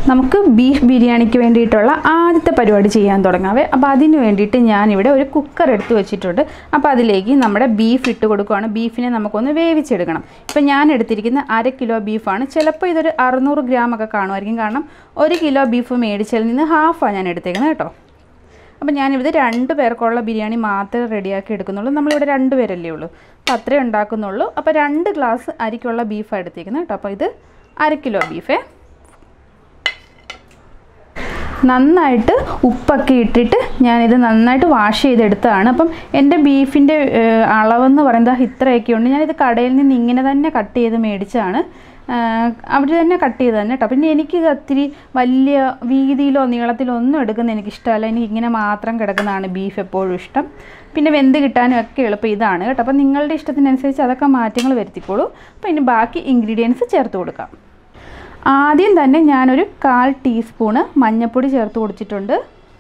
നമുക്ക് ബീഫ് ബിരിയാണിക്ക് വേണ്ടിയിട്ടുള്ള ആദ്യത്തെ പരിപാടി ചെയ്യാൻ തുടങ്ങാവേ. അപ്പോൾ അതിന് വേണ്ടിയിട്ട് ഞാനിവിടെ ഒരു കുക്കർ എടുത്ത് വെച്ചിട്ടുണ്ട്. അപ്പോൾ അതിലേക്ക് നമ്മുടെ ബീഫ് ഇട്ട് കൊടുക്കുകയാണ്. ബീഫിനെ നമുക്കൊന്ന് വേവിച്ചെടുക്കണം. ഇപ്പോൾ ഞാൻ എടുത്തിരിക്കുന്ന 1/2 കിലോ ബീഫാണ്. ചിലപ്പോൾ ഇതൊരു 600 ഗ്രാമൊക്കെ കാണുമായിരിക്കും. കാരണം 1 കിലോ ബീഫ് മേടിച്ചതിൽ നിന്ന് ഹാഫാണ് ഞാൻ എടുത്തേക്കുന്നത് കേട്ടോ. അപ്പോൾ ഞാനിവിടെ 2 പേർക്കുള്ള ബിരിയാണി മാത്രമേ റെഡിയാക്കി എടുക്കുന്നുള്ളൂ. നമ്മളിവിടെ 2 പേരല്ലേ ഉള്ളൂ, അപ്പോൾ അത്രേ ഉണ്ടാക്കുന്നുള്ളൂ. അപ്പോൾ 2 ഗ്ലാസ് അരിക്കുള്ള ബീഫാണ് എടുത്തിരിക്കുന്നത് കേട്ടോ. അപ്പോൾ ഇത് 1/2 കിലോ ബീഫേ. നന്നായിട്ട് ഉപ്പൊക്കെ ഇട്ടിട്ട് ഞാനിത് നന്നായിട്ട് വാഷ് ചെയ്തെടുത്തതാണ്. അപ്പം എൻ്റെ ബീഫിൻ്റെ അളവെന്ന് പറയുന്നത് ഇത്രയൊക്കെ ഉണ്ട്. ഞാനിത് കടയിൽ നിന്ന് ഇങ്ങനെ തന്നെ കട്ട് ചെയ്ത് മേടിച്ചതാണ്. അവർ തന്നെ കട്ട് ചെയ്ത് തന്നെ കേട്ടോ. പിന്നെ എനിക്കിത് ഒത്തിരി വലിയ വീതിയിലോ നീളത്തിലോ ഒന്നും എടുക്കുന്നത് എനിക്കിഷ്ടമല്ല. എനിക്ക് ഇങ്ങനെ മാത്രം കിടക്കുന്നതാണ് ബീഫ് എപ്പോഴും ഇഷ്ടം. പിന്നെ വെന്ത് കിട്ടാനും ഒക്കെ എളുപ്പം ഇതാണ് കേട്ടോ. അപ്പം നിങ്ങളുടെ ഇഷ്ടത്തിനനുസരിച്ച് അതൊക്കെ മാറ്റങ്ങൾ വരുത്തിക്കോളൂ. അപ്പോൾ ഇനി ബാക്കി ഇൻഗ്രീഡിയൻസ് ചേർത്ത് കൊടുക്കാം. ആദ്യം തന്നെ ഞാനൊരു 1/4 ടീസ്പൂണ് മഞ്ഞൾപ്പൊടി ചേർത്ത് കൊടുത്തിട്ടുണ്ട്.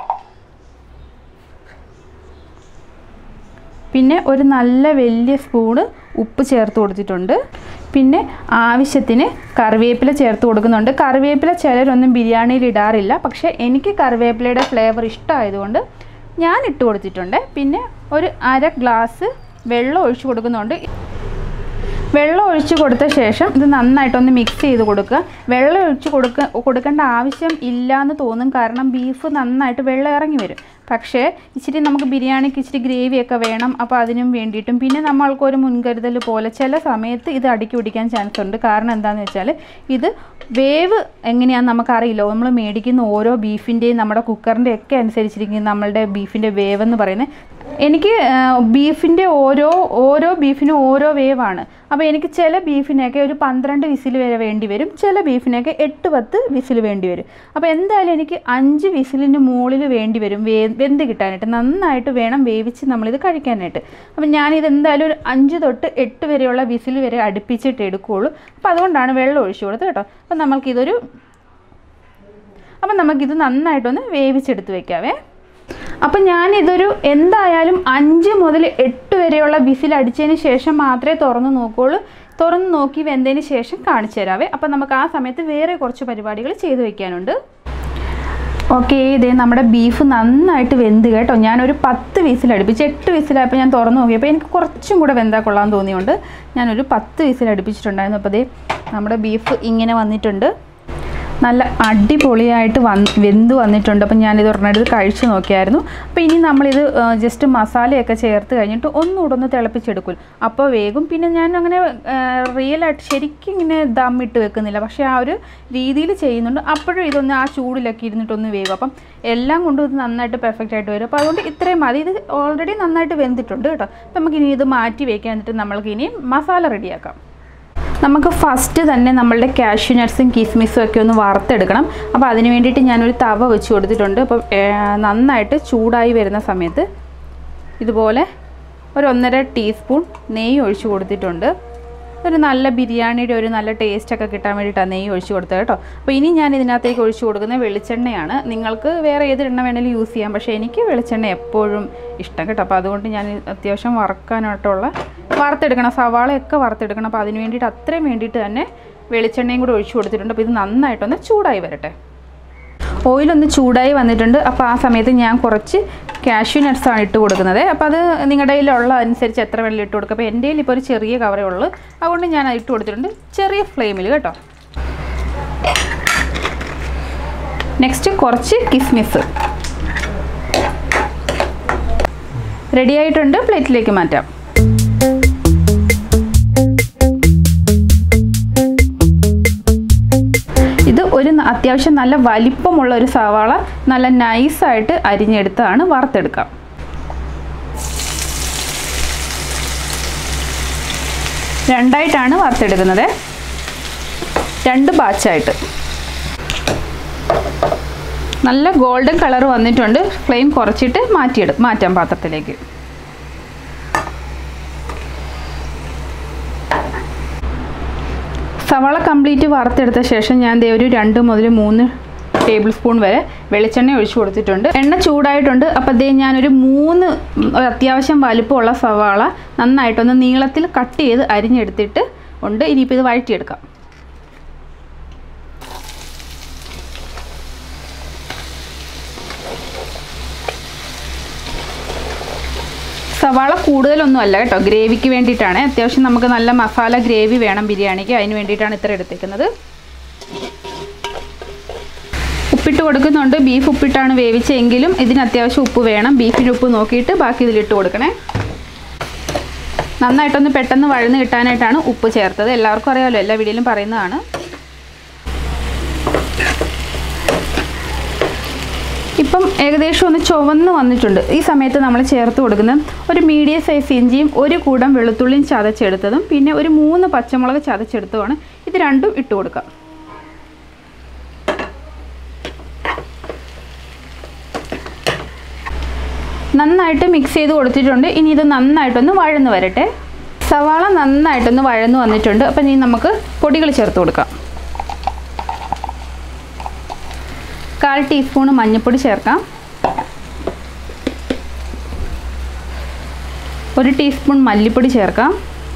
പിന്നെ ഒരു നല്ല വലിയ സ്പൂണ് ഉപ്പ് ചേർത്ത് കൊടുത്തിട്ടുണ്ട്. പിന്നെ ആവശ്യത്തിന് കറിവേപ്പില ചേർത്ത് കൊടുക്കുന്നുണ്ട്. കറിവേപ്പില ചിലരൊന്നും ബിരിയാണിയിൽ ഇടാറില്ല, പക്ഷേ എനിക്ക് കറിവേപ്പിലയുടെ ഫ്ലേവർ ഇഷ്ടമായതുകൊണ്ട് ഞാൻ ഇട്ട് കൊടുത്തിട്ടുണ്ട്. പിന്നെ ഒരു 1/2 ഗ്ലാസ് വെള്ളം ഒഴിച്ച് കൊടുക്കുന്നുണ്ട്. വെള്ളം ഒഴിച്ച് കൊടുത്ത ശേഷം ഇത് നന്നായിട്ടൊന്ന് മിക്സ് ചെയ്ത് കൊടുക്കുക. വെള്ളം ഒഴിച്ച് കൊടുക്കേണ്ട ആവശ്യം ഇല്ലയെന്ന് തോന്നും, കാരണം ബീഫ് നന്നായിട്ട് വെള്ളം ഇറങ്ങി വരും. പക്ഷേ ഇച്ചിരി നമുക്ക് ബിരിയാണിക്ക് ഇച്ചിരി ഗ്രേവിയൊക്കെ വേണം. അപ്പോൾ അതിനും വേണ്ടിയിട്ടും പിന്നെ നമ്മൾക്കൊരു മുൻകരുതൽ പോലെ ചില സമയത്ത് ഇത് അടുക്കി പിടിക്കാൻ ചാൻസ് ഉണ്ട്. കാരണം എന്താണെന്ന് വെച്ചാൽ ഇത് വേവ് എങ്ങനെയാണെന്ന് നമുക്കറിയില്ല. നമ്മൾ മേടിക്കുന്ന ഓരോ ബീഫിൻ്റെയും നമ്മുടെ കുക്കറിൻ്റെ ഒക്കെ അനുസരിച്ചിരിക്കും നമ്മളുടെ ബീഫിൻ്റെ വേവ് എന്ന് പറയുന്നത്. എനിക്ക് ബീഫിൻ്റെ ഓരോ ബീഫിനും ഓരോ വേവാണ്. അപ്പോൾ എനിക്ക് ചില ബീഫിനൊക്കെ ഒരു 12 വിസിൽ വരെ വേണ്ടി വരും, ചില ബീഫിനൊക്കെ 8-10 വിസിൽ വേണ്ടി വരും. അപ്പോൾ എന്തായാലും എനിക്ക് 5 വിസിലിന് മുകളിൽ വേണ്ടി വരും വെന്ത് കിട്ടാനായിട്ട്. നന്നായിട്ട് വേണം വേവിച്ച് നമ്മളിത് കഴിക്കാനായിട്ട്. അപ്പോൾ ഞാനിത് എന്തായാലും ഒരു 5 തൊട്ട് 8 വരെയുള്ള വിസിൽ വരെ അടുപ്പിച്ചിട്ട് എടുക്കുകയുള്ളൂ. അപ്പോൾ അതുകൊണ്ടാണ് വെള്ളം ഒഴിച്ചു കൊടുത്തത് കേട്ടോ. അപ്പം നമുക്കിത് നന്നായിട്ടൊന്ന് വേവിച്ചെടുത്ത് വയ്ക്കാവേ. അപ്പം ഞാനിതൊരു എന്തായാലും 5 മുതൽ 8 വരെയുള്ള വിസിൽ അടിച്ചതിന് ശേഷം മാത്രമേ തുറന്ന് നോക്കുകയുള്ളൂ. തുറന്ന് നോക്കി വെന്തതിന് ശേഷം കാണിച്ചു തരാവേ. അപ്പം നമുക്ക് ആ സമയത്ത് വേറെ കുറച്ച് പരിപാടികൾ ചെയ്ത് വയ്ക്കാനുണ്ട്. ഓക്കെ, ഇതേ നമ്മുടെ ബീഫ് നന്നായിട്ട് വെന്ത് കേട്ടോ. ഞാനൊരു 10 വിസിൽ അടുപ്പിച്ച് 8 വിസിലായപ്പോൾ ഞാൻ തുറന്ന് നോക്കിയപ്പോൾ എനിക്ക് കുറച്ചും കൂടെ വെന്താൽ കൊള്ളാൻ തോന്നിയുകൊണ്ട് ഞാനൊരു 10 വിസിൽ അടുപ്പിച്ചിട്ടുണ്ടായിരുന്നു. അപ്പോൾ നമ്മുടെ ബീഫ് ഇങ്ങനെ വന്നിട്ടുണ്ട്, നല്ല അടിപൊളിയായിട്ട് വെന്ത് വന്നിട്ടുണ്ട്. അപ്പം ഞാനിത് ഒരെണ്ണമെടുത്ത് കഴിച്ച് നോക്കിയായിരുന്നു. അപ്പോൾ ഇനി നമ്മളിത് ജസ്റ്റ് മസാലയൊക്കെ ചേർത്ത് കഴിഞ്ഞിട്ട് ഒന്നുകൂടെ തിളപ്പിച്ചെടുക്കും, അപ്പോൾ വേഗം. പിന്നെ ഞാൻ അങ്ങനെ റിയലായിട്ട് ശരിക്കും ഇങ്ങനെ ദമ്മിട്ട് വെക്കുന്നില്ല, പക്ഷേ ആ ഒരു രീതിയിൽ ചെയ്യുന്നുണ്ട്. അപ്പോഴും ഇതൊന്ന് ആ ചൂടിലൊക്കെ ഇരുന്നിട്ടൊന്ന് വേഗം. അപ്പം എല്ലാം കൊണ്ടും ഇത് നന്നായിട്ട് പെർഫെക്റ്റ് ആയിട്ട് വരും. അപ്പോൾ അതുകൊണ്ട് ഇത്രയും മതി. ഇത് ഓൾറെഡി നന്നായിട്ട് വെന്തിട്ടുണ്ട് കേട്ടോ. അപ്പം നമുക്കിനി ഇത് മാറ്റി വയ്ക്കാൻ, എന്നിട്ട് നമ്മൾക്ക് ഇനി മസാല റെഡിയാക്കാം. നമുക്ക് ഫസ്റ്റ് തന്നെ നമ്മളുടെ കാഷ്യൂ നട്ട്സും കിസ്മിസും ഒക്കെ ഒന്ന് വറുത്തെടുക്കണം. അപ്പോൾ അതിന് വേണ്ടിയിട്ട് ഞാനൊരു തവ വെച്ച് കൊടുത്തിട്ടുണ്ട്. അപ്പോൾ നന്നായിട്ട് ചൂടായി വരുന്ന സമയത്ത് ഇതുപോലെ ഒരു 1.5 ടീസ്പൂൺ നെയ്യ് ഒഴിച്ച് കൊടുത്തിട്ടുണ്ട്. ഒരു നല്ല ബിരിയാണിയുടെ ഒരു നല്ല ടേസ്റ്റൊക്കെ കിട്ടാൻ വേണ്ടിയിട്ടാണ് നെയ്യ് ഒഴിച്ച് കൊടുത്തത് കേട്ടോ. അപ്പോൾ ഇനി ഞാൻ ഇതിനകത്തേക്ക് ഒഴിച്ച് കൊടുക്കുന്നത് വെളിച്ചെണ്ണയാണ്. നിങ്ങൾക്ക് വേറെ ഏത് എണ്ണ വേണമെങ്കിലും യൂസ് ചെയ്യാം, പക്ഷേ എനിക്ക് വെളിച്ചെണ്ണ എപ്പോഴും ഇഷ്ടം കേട്ടോ. അപ്പോൾ അതുകൊണ്ട് ഞാൻ അത്യാവശ്യം വറുത്തെടുക്കണം, സവാളയൊക്കെ വറുത്തെടുക്കണം. അപ്പോൾ അതിന് വേണ്ടിയിട്ട് അത്രയും വേണ്ടിയിട്ട് തന്നെ വെളിച്ചെണ്ണയും കൂടെ ഒഴിച്ച് കൊടുത്തിട്ടുണ്ട്. അപ്പോൾ ഇത് നന്നായിട്ടൊന്ന് ചൂടായി വരട്ടെ. ഓയിലൊന്ന് ചൂടായി വന്നിട്ടുണ്ട്. അപ്പോൾ ആ സമയത്ത് ഞാൻ കുറച്ച് കാഷ്യൂ നട്ട്സാണ് ഇട്ട് കൊടുക്കുന്നത്. അപ്പോൾ അത് നിങ്ങളുടെ കയ്യിലുള്ള അനുസരിച്ച് എത്ര വെള്ളം ഇട്ട് കൊടുക്കുക. അപ്പോൾ എൻ്റെ കയ്യിൽ ഇപ്പോൾ ഒരു ചെറിയ കവറേ ഉള്ളൂ, അതുകൊണ്ട് ഞാൻ അത് ഇട്ട് കൊടുത്തിട്ടുണ്ട് ചെറിയ ഫ്ലെയിമിൽ കേട്ടോ. നെക്സ്റ്റ് കുറച്ച് കിസ്മിസ് റെഡി ആയിട്ടുണ്ട്. പ്ലേറ്റിലേക്ക് മാറ്റാം. ഇത് ഒരു അത്യാവശ്യം നല്ല വലിപ്പമുള്ള ഒരു സവാള നല്ല നൈസായിട്ട് അരിഞ്ഞെടുത്താണ് വറുത്തെടുക്കാം. രണ്ടായിട്ടാണ് വറുത്തെടുക്കുന്നത്, 2 ബാച്ചായിട്ട്. നല്ല ഗോൾഡൻ കളർ വന്നിട്ടുണ്ട്. ഫ്ലെയിം കുറച്ചിട്ട് മാറ്റാം പാത്രത്തിലേക്ക്. സവാള കംപ്ലീറ്റ് വറുത്തെടുത്ത ശേഷം ഞാൻ ഒരു 2 മുതൽ 3 ടേബിൾ സ്പൂൺ വരെ വെളിച്ചെണ്ണ ഒഴിച്ച് കൊടുത്തിട്ടുണ്ട്. എണ്ണ ചൂടായിട്ടുണ്ട്. അപ്പോൾ ഞാനൊരു 3 അത്യാവശ്യം വലുപ്പമുള്ള സവാള നന്നായിട്ടൊന്ന് നീളത്തിൽ കട്ട് ചെയ്ത് അരിഞ്ഞെടുത്തിട്ട് ഉണ്ട്. ഇനിയിപ്പോൾ ഇത് വഴറ്റിയെടുക്കാം. സവാള കൂടുതലൊന്നും അല്ല കേട്ടോ, ഗ്രേവിക്ക് വേണ്ടിയിട്ടാണ്. അത്യാവശ്യം നമുക്ക് നല്ല മസാല ഗ്രേവി വേണം ബിരിയാണിക്ക്, അതിന് വേണ്ടിയിട്ടാണ് ഇത്ര എടുത്തേക്കുന്നത്. ഉപ്പിട്ട് കൊടുക്കുന്നുണ്ട്. ബീഫ് ഉപ്പിട്ടാണ് വേവിച്ചെങ്കിലും ഇതിന് അത്യാവശ്യം ഉപ്പ് വേണം. ബീഫിൻ്റെ ഉപ്പ് നോക്കിയിട്ട് ബാക്കി ഇതിലിട്ട് കൊടുക്കണേ. നന്നായിട്ടൊന്ന് പെട്ടെന്ന് വഴന്ന് കിട്ടാനായിട്ടാണ് ഉപ്പ് ചേർത്തത്. എല്ലാവർക്കും അറിയാമല്ലോ, എല്ലാ വീഡിയോയിലും പറയുന്നതാണ്. ഇപ്പം ഏകദേശം ഒന്ന് ചുവന്ന് വന്നിട്ടുണ്ട്. ഈ സമയത്ത് നമ്മൾ ചേർത്ത് കൊടുക്കുന്നത് ഒരു മീഡിയം സൈസ് ഇഞ്ചിയും 1 കൂടം വെളുത്തുള്ളിയും ചതച്ചെടുത്തതും പിന്നെ ഒരു 3 പച്ചമുളക് ചതച്ചെടുത്തതുമാണ്. ഇത് രണ്ടും ഇട്ട് കൊടുക്കാം. നന്നായിട്ട് മിക്സ് ചെയ്ത് കൊടുത്തിട്ടുണ്ട്. ഇനി ഇത് നന്നായിട്ടൊന്ന് വഴന്ന് വരട്ടെ. സവാള നന്നായിട്ടൊന്ന് വഴന്ന് വന്നിട്ടുണ്ട്. അപ്പം ഇനി നമുക്ക് പൊടികൾ ചേർത്ത് കൊടുക്കാം. 1/4 ടീസ്പൂൺ മഞ്ഞൾപ്പൊടി ചേർക്കാം. 1 ടീസ്പൂൺ മല്ലിപ്പൊടി ചേർക്കാം.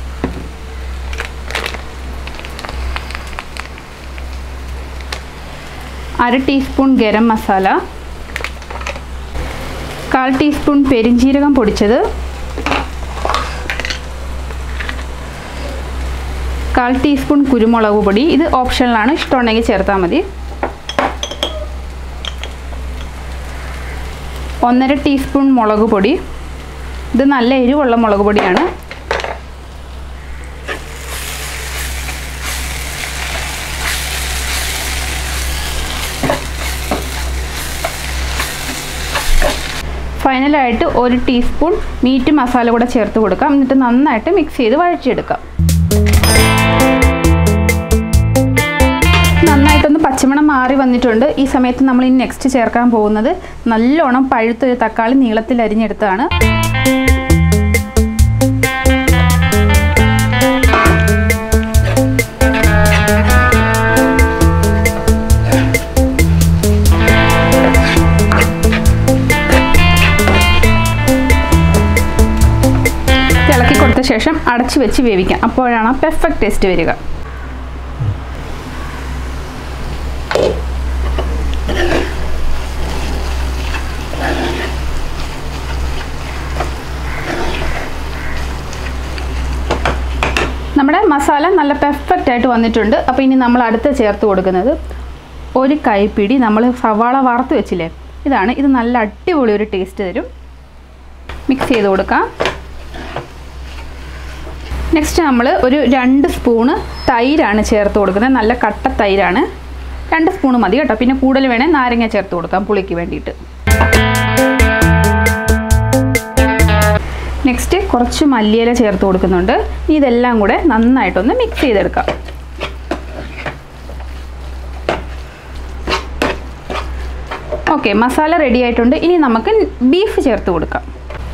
1/2 ടീസ്പൂൺ ഗരം മസാല, 1/4 ടീസ്പൂൺ പെരിഞ്ജീരകം പൊടിച്ചത്, 1/4 ടീസ്പൂൺ കുരുമുളക് പൊടി. ഇത് ഓപ്ഷണലാണ്, ഇഷ്ടമുണ്ടെങ്കിൽ ചേർത്താൽ മതി. 1/2 ടീസ്പൂൺ മുളക് പൊടി. ഇത് നല്ല എരിവുള്ള മുളക് പൊടിയാണ്. ഫൈനലായിട്ട് 1 ടീസ്പൂൺ മീറ്റ് മസാല കൂടെ ചേർത്ത് കൊടുക്കാം. എന്നിട്ട് നന്നായിട്ട് മിക്സ് ചെയ്ത് വഴറ്റിയെടുക്കാം. നന്നായിട്ടൊന്ന് പച്ചമണം മാറി വന്നിട്ടുണ്ട്. ഈ സമയത്ത് നമ്മൾ ഇനി നെക്സ്റ്റ് ചേർക്കാൻ പോകുന്നത് നല്ലോണം പഴുത്തൊരു തക്കാളി നീളത്തിൽ അരിഞ്ഞെടുത്താണ്. ഇളക്കി കൊടുത്ത ശേഷം അടച്ചു വെച്ച് വേവിക്കാം. അപ്പോഴാണ് പെർഫെക്റ്റ് ടേസ്റ്റ് വരിക. നമ്മുടെ മസാല നല്ല പെർഫെക്റ്റ് ആയിട്ട് വന്നിട്ടുണ്ട്. അപ്പോൾ ഇനി നമ്മൾ അടുത്ത് ചേർത്ത് കൊടുക്കുന്നത് 1 കൈപ്പിടി നമ്മൾ സവാള വറുത്ത് വെച്ചില്ലേ, ഇതാണ്. ഇത് നല്ല അടിപൊളി ഒരു ടേസ്റ്റ് തരും. മിക്സ് ചെയ്ത് കൊടുക്കാം. നെക്സ്റ്റ് നമ്മൾ ഒരു 2 സ്പൂണ് തൈരാണ് ചേർത്ത് കൊടുക്കുന്നത്. നല്ല കട്ട തൈരാണ്. 2 സ്പൂണ് മതി കേട്ടോ. പിന്നെ കൂടുതൽ വേണേൽ നാരങ്ങ ചേർത്ത് കൊടുക്കാം പുളിക്ക് വേണ്ടിയിട്ട്. നെക്സ്റ്റ് കുറച്ച് മല്ലിയില ചേർത്ത് കൊടുക്കുന്നുണ്ട്. ഇതെല്ലാം കൂടെ നന്നായിട്ടൊന്ന് മിക്സ് ചെയ്തെടുക്കാം. ഓക്കെ, മസാല റെഡി ആയിട്ടുണ്ട്. ഇനി നമുക്ക് ബീഫ് ചേർത്ത് കൊടുക്കാം.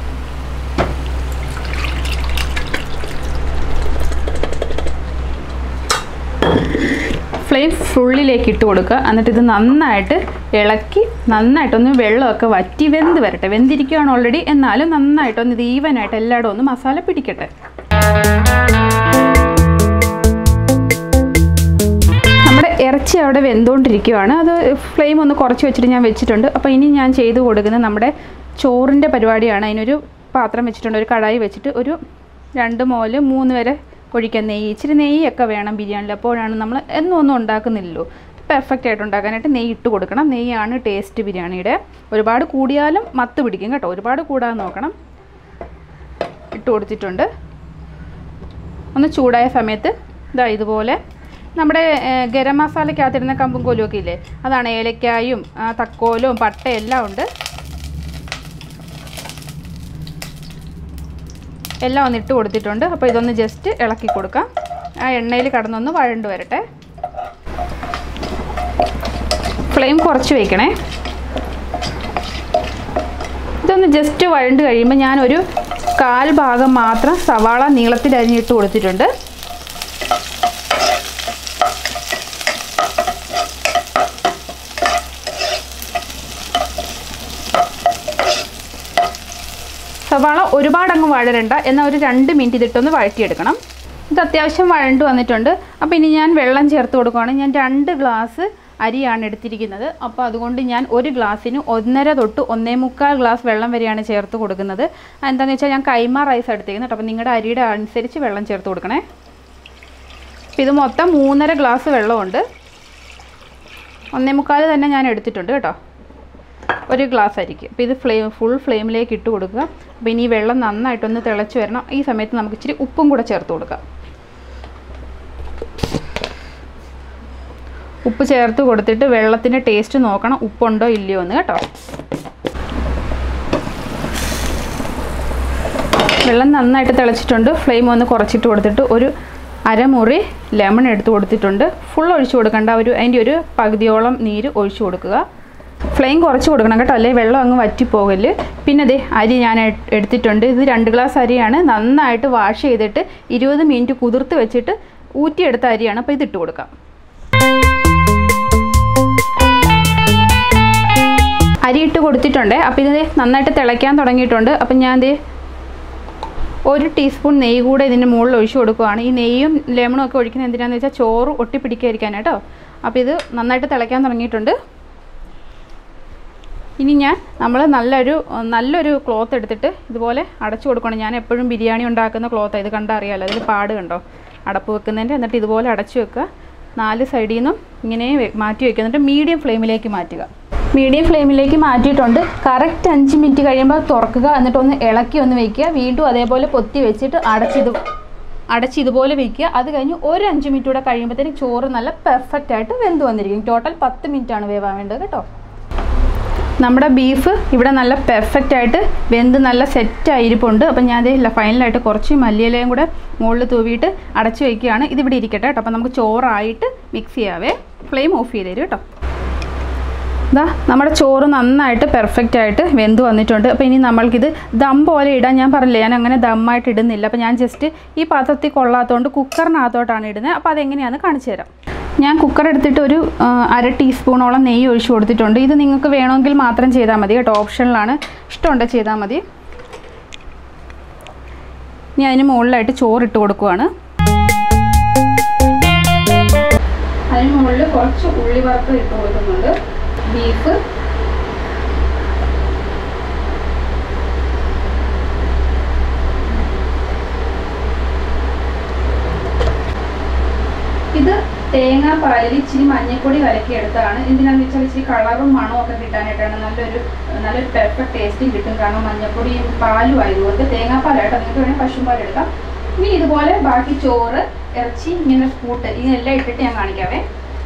ഫ്ലെയിം ഫുള്ളിലേക്ക് ഇട്ട് കൊടുക്കുക. എന്നിട്ട് ഇത് നന്നായിട്ട് ഇളക്കി നന്നായിട്ടൊന്ന് വെള്ളമൊക്കെ വറ്റി വെന്ത് വരട്ടെ. വെന്തിരിക്കുകയാണ് ഓൾറെഡി, എന്നാലും നന്നായിട്ടൊന്ന് ഇത് ഈവനായിട്ട് എല്ലായിടും ഒന്ന് മസാല പിടിക്കട്ടെ. നമ്മുടെ ഇറച്ചി അവിടെ വെന്തുകൊണ്ടിരിക്കുകയാണ്. അത് ഫ്ലെയിം ഒന്ന് കുറച്ച് വെച്ചിട്ട് ഞാൻ വെച്ചിട്ടുണ്ട്. അപ്പോൾ ഇനി ഞാൻ ചെയ്ത് കൊടുക്കുന്നത് നമ്മുടെ ചോറിൻ്റെ പരിപാടിയാണ്. അതിനൊരു പാത്രം വെച്ചിട്ടുണ്ട്. ഒരു കടായി വെച്ചിട്ട് ഒരു 2 മുതൽ 3 വരെ ഒഴിക്കാൻ നെയ്യ്. ഇച്ചിരി നെയ്യൊക്കെ വേണം ബിരിയാണിയിൽ. അപ്പോഴാണ് നമ്മൾ ഒന്നും ഉണ്ടാക്കുന്നില്ലല്ലോ, പെർഫെക്റ്റ് ആയിട്ട് ഉണ്ടാക്കാനായിട്ട് നെയ്യ് ഇട്ട് കൊടുക്കണം. നെയ്യാണ് ടേസ്റ്റ് ബിരിയാണിയുടെ. ഒരുപാട് കൂടിയാലും മത്ത് പിടിക്കും കേട്ടോ, ഒരുപാട് കൂടാതെ നോക്കണം. ഇട്ട് കൊടുത്തിട്ടുണ്ട്. ഒന്ന് ചൂടായ സമയത്ത് ഇതാ ഇതുപോലെ നമ്മുടെ ഗരം മസാലയ്ക്കകത്തിടുന്ന കമ്പും കോലുമൊക്കെ ഇല്ലേ, അതാണ്. ഏലക്കായും തക്കോലും പട്ടയും എല്ലാം ഉണ്ട്. എല്ലാം ഒന്ന് ഇട്ട് കൊടുത്തിട്ടുണ്ട്. അപ്പോൾ ഇതൊന്ന് ജസ്റ്റ് ഇളക്കി കൊടുക്കാം. ആ എണ്ണയിൽ കടന്നൊന്ന് വഴണ്ട് വരട്ടെ. ഫ്ലെയിം കുറച്ച് വയ്ക്കണേ. ഇതൊന്ന് ജസ്റ്റ് വഴണ്ട് കഴിയുമ്പോൾ ഞാനൊരു 1/4 ഭാഗം മാത്രം സവാള നീളത്തിൽ അരിഞ്ഞിട്ട് കൊടുത്തിട്ടുണ്ട്. സവാള ഒരുപാട് അങ്ങ് വഴരണ്ട, എന്നാൽ ഒരു 2 മിനിറ്റ് ഇതിട്ടൊന്ന് വഴറ്റിയെടുക്കണം. ഇത് അത്യാവശ്യം വഴണ്ട് വന്നിട്ടുണ്ട്. അപ്പോൾ ഇനി ഞാൻ വെള്ളം ചേർത്ത് കൊടുക്കുകയാണ്. ഞാൻ 2 ഗ്ലാസ് അരിയാണ് എടുത്തിരിക്കുന്നത്. അപ്പോൾ അതുകൊണ്ട് ഞാൻ 1 ഗ്ലാസ്സിന് 1.5 തൊട്ട് 1.25 ഗ്ലാസ് വെള്ളം വരെയാണ് ചേർത്ത് കൊടുക്കുന്നത്. എന്താണെന്ന് വെച്ചാൽ ഞാൻ കൈമ റൈസ് എടുത്തിരിക്കുന്നത്. അപ്പോൾ നിങ്ങളുടെ അരിയുടെ അനുസരിച്ച് വെള്ളം ചേർത്ത് കൊടുക്കണേ. അപ്പോൾ ഇത് മൊത്തം 3.5 ഗ്ലാസ് വെള്ളമുണ്ട്. 1.25 തന്നെ ഞാൻ എടുത്തിട്ടുണ്ട് കേട്ടോ, 1 ഗ്ലാസ് അരിക്ക്. അപ്പോൾ ഇത് ഫുൾ ഫ്ലെയിമിലേക്ക് ഇട്ട് കൊടുക്കുക. അപ്പോൾ ഇനി വെള്ളം നന്നായിട്ടൊന്ന് തിളച്ച് വരണം. ഈ സമയത്ത് നമുക്ക് ഇച്ചിരി ഉപ്പും കൂടെ ചേർത്ത് കൊടുക്കാം. ഉപ്പ് ചേർത്ത് കൊടുത്തിട്ട് വെള്ളത്തിൻ്റെ ടേസ്റ്റ് നോക്കണം, ഉപ്പുണ്ടോ ഇല്ലയോ എന്ന് കേട്ടോ. വെള്ളം നന്നായിട്ട് തിളച്ചിട്ടുണ്ട്. ഫ്ലെയിം ഒന്ന് കുറച്ചിട്ട് കൊടുത്തിട്ട് ഒരു അരമുറി ലെമൺ എടുത്ത് കൊടുത്തിട്ടുണ്ട്. ഫുൾ ഒഴിച്ചു കൊടുക്കേണ്ട, അതിൻ്റെ ഒരു പകുതിയോളം നീര് ഒഴിച്ചു കൊടുക്കുക. ഫ്ലെയിം കുറച്ച് കൊടുക്കണം കേട്ടോ, അല്ലെങ്കിൽ വെള്ളം അങ്ങ് വറ്റിപ്പോകല്. പിന്നെ അതേ അരി ഞാൻ എടുത്തിട്ടുണ്ട്. ഇത് 2 ഗ്ലാസ് അരിയാണ്. നന്നായിട്ട് വാഷ് ചെയ്തിട്ട് 20 മിനിറ്റ് കുതിർത്ത് വെച്ചിട്ട് ഊറ്റിയെടുത്ത അരിയാണ്. അപ്പോൾ ഇതിട്ട് കൊടുക്കാം. അരി ഇട്ട് കൊടുത്തിട്ടുണ്ട്. അപ്പോൾ ഇത് നന്നായിട്ട് തിളയ്ക്കാൻ തുടങ്ങിയിട്ടുണ്ട്. അപ്പം ഞാൻ 1 ടീസ്പൂൺ നെയ്യ് കൂടെ ഇതിൻ്റെ മുകളിൽ ഒഴിച്ചു കൊടുക്കുകയാണ്. ഈ നെയ്യും ലെമണും ഒക്കെ ഒഴിക്കുന്നത് എന്തിനാണെന്ന് വെച്ചാൽ ചോറ് ഒട്ടിപ്പിടിക്കാതിരിക്കാൻ കേട്ടോ. അപ്പോൾ ഇത് നന്നായിട്ട് തിളയ്ക്കാൻ തുടങ്ങിയിട്ടുണ്ട്. ഇനി നമ്മൾ നല്ലൊരു ക്ലോത്ത് എടുത്തിട്ട് ഇതുപോലെ അടച്ചു കൊടുക്കണം. ഞാൻ എപ്പോഴും ബിരിയാണി ഉണ്ടാക്കുന്ന ക്ലോത്താണ്. ഇത് കണ്ടാൽ അറിയാമല്ലോ, അതിൽ പാട് കണ്ടോ, അടപ്പ് വെക്കുന്നതിൻ്റെ. എന്നിട്ട് ഇതുപോലെ അടച്ചു വെക്കുക. 4 സൈഡിൽ നിന്നും ഇങ്ങനെ മാറ്റി വയ്ക്കുക. എന്നിട്ട് മീഡിയം ഫ്ലെയിമിലേക്ക് മാറ്റുക. മീഡിയം ഫ്ലെയിമിലേക്ക് മാറ്റിയിട്ടുണ്ട്. കറക്റ്റ് 5 മിനിറ്റ് കഴിയുമ്പോൾ തുറക്കുക. എന്നിട്ട് ഒന്ന് ഇളക്കി ഒന്ന് വയ്ക്കുക. വീണ്ടും അതേപോലെ പൊത്തി വെച്ചിട്ട് അടച്ച് ഇതുപോലെ വയ്ക്കുക. അത് കഴിഞ്ഞ് ഒരു 5 മിനിറ്റ് കൂടെ കഴിയുമ്പോഴത്തേക്കും ചോറ് നല്ല പെർഫെക്റ്റ് ആയിട്ട് വെന്ത് വന്നിരിക്കും. ടോട്ടൽ 10 മിനിറ്റാണ് വേവാൻ വേണ്ടത് കേട്ടോ. നമ്മുടെ ബീഫ് ഇവിടെ നല്ല പെർഫെക്റ്റ് ആയിട്ട് വെന്ത് നല്ല സെറ്റായിരിപ്പുണ്ട്. അപ്പം ഞാൻ ഫൈനലായിട്ട് കുറച്ച് മല്ലിയിലയും കൂടെ മുകളിൽ തൂവിയിട്ട് അടച്ചു വയ്ക്കുകയാണ്. ഇതിവിടെ ഇരിക്കട്ടെ കേട്ടോ. അപ്പം നമുക്ക് ചോറായിട്ട് മിക്സ് ചെയ്യാവേ. ഫ്ലെയിം ഓഫ് ചെയ്ത് തരും കേട്ടോ. ഇതാ നമ്മുടെ ചോറ് നന്നായിട്ട് പെർഫെക്റ്റ് ആയിട്ട് വെന്ത് വന്നിട്ടുണ്ട്. അപ്പോൾ ഇനി നമ്മൾക്കിത് ദം പോലെ ഇടാൻ ഞാൻ പറഞ്ഞില്ലേ, ഞാൻ അങ്ങനെ ദമ്മായിട്ട് ഇടുന്നില്ല. അപ്പോൾ ഞാൻ ജസ്റ്റ് ഈ പാത്രത്തിൽ കൊള്ളാത്തതുകൊണ്ട് കുക്കറിനകത്തോട്ടാണ് ഇടുന്നത്. അപ്പോൾ അതെങ്ങനെയാണെന്ന് കാണിച്ചു തരാം. ഞാൻ കുക്കർ എടുത്തിട്ട് ഒരു 1/2 ടീസ്പൂണോളം നെയ്യ് ഒഴിച്ച് കൊടുത്തിട്ടുണ്ട്. ഇത് നിങ്ങൾക്ക് വേണമെങ്കിൽ മാത്രം ചെയ്താൽ മതി കേട്ടോ, ഓപ്ഷനിലാണ്. ഇഷ്ടമുണ്ട് ചെയ്താൽ മതി. ഇനി അതിന് മുകളിലായിട്ട് ചോറിട്ട് കൊടുക്കുവാണ്. അതിന് മുകളിൽ കുറച്ച് ഉള്ളി വറുത്ത് ഇട്ട് കൊടുക്കുന്നുണ്ട്. ബീഫ് ഇത് തേങ്ങാപ്പാലിൽ ഇച്ചിരി മഞ്ഞൾപ്പൊടി കലക്കിയെടുത്തതാണ്. എന്തിനാണെന്ന് വെച്ചാൽ ഇച്ചിരി കളറും മണവും ഒക്കെ കിട്ടാനായിട്ടാണ്. നല്ലൊരു പെർഫെക്റ്റ് ടേസ്റ്റും കിട്ടും. കാരണം മഞ്ഞൾപ്പൊടിയും പാലും ആയതുകൊണ്ട്. തേങ്ങാപ്പാലായിട്ട് നിങ്ങൾക്ക് വേണമെങ്കിൽ പശുപാൽ എടുക്കാം. ഇനി ഇതുപോലെ ബാക്കി ചോറ്, ഇറച്ചി, ഇങ്ങനെ കൂട്ട് ഇതെല്ലാം ഇട്ടിട്ട് ഞാൻ കാണിക്കാവേ.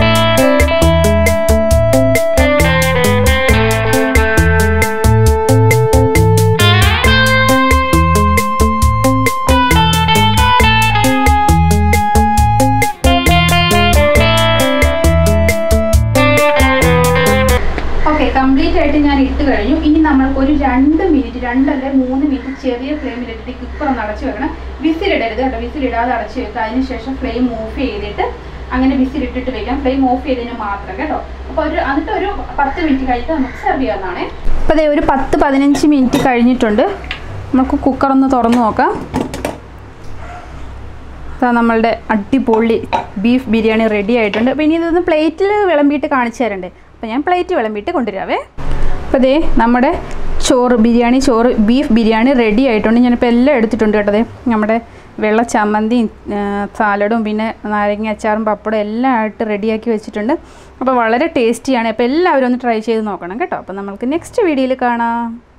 കംപ്ലീറ്റ് ആയിട്ട് ഞാൻ ഇട്ട് കഴിഞ്ഞു. ഇനി നമ്മൾക്ക് ഒരു 2 മിനിറ്റ് 2 അല്ലെ 3 മിനിറ്റ് ചെറിയ ഫ്ലെയിമിലിട്ടിട്ട് കുക്കർ ഒന്ന് അടച്ചു വെക്കണം. വിസിലിടരുത് കേട്ടോ, വിസിലിടാതെ അടച്ചു വെക്കുക. അതിനുശേഷം ഫ്ലെയിം ഓഫ് ചെയ്തിട്ട് അങ്ങനെ വിസിലിട്ടിട്ട് വെക്കാം. ഫ്ലെയിം ഓഫ് ചെയ്തതിന് മാത്രം കേട്ടോ. അപ്പോൾ എന്നിട്ട് ഒരു 10 മിനിറ്റ് കഴിഞ്ഞിട്ട് നമുക്ക് സെർവ് ചെയ്യാവുന്നതാണ്. അപ്പോൾ അതേ ഒരു 10-15 മിനിറ്റ് കഴിഞ്ഞിട്ടുണ്ട്. നമുക്ക് കുക്കറൊന്ന് തുറന്ന് നോക്കാം. നമ്മളുടെ അടിപൊളി ബീഫ് ബിരിയാണി റെഡി ആയിട്ടുണ്ട്. അപ്പോൾ ഇനി ഇതൊന്ന് പ്ലേറ്റിൽ വിളമ്പിയിട്ട് കാണിച്ചു തരണ്ടേ. അപ്പോൾ ഞാൻ പ്ലേറ്റ് വിളമ്പിയിട്ട് കൊണ്ടുവരാവേ. അപ്പോൾ ദേ നമ്മുടെ ബിരിയാണി ചോറ് ബീഫ് ബിരിയാണി റെഡി ആയിട്ടുണ്ട്. ഞാനിപ്പോൾ എല്ലാം എടുത്തിട്ടുണ്ട് കേട്ടോ. നമ്മുടെ വെള്ള ചമ്മന്തിയും സാലഡും പിന്നെ നാരങ്ങ അച്ചാറും പപ്പടം എല്ലാം ആയിട്ട് റെഡിയാക്കി വെച്ചിട്ടുണ്ട്. അപ്പോൾ വളരെ ടേസ്റ്റിയാണ്. അപ്പോൾ എല്ലാവരും ഒന്ന് ട്രൈ ചെയ്ത് നോക്കണം കേട്ടോ. അപ്പോൾ നമുക്ക് നെക്സ്റ്റ് വീഡിയോയിൽ കാണാം.